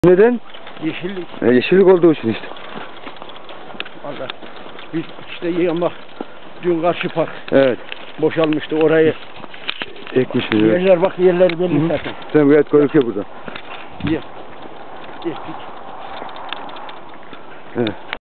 Neden? Yeşillik. Yeşillik olduğu için işte. Valla biz işte yığmak dün karşı park Evet. boşalmıştı orayı. Ekmişiz. Evet. Yerler bak yerleri belli zaten. Sen gayet gözüküyor burada. Yer. Ektik. Evet.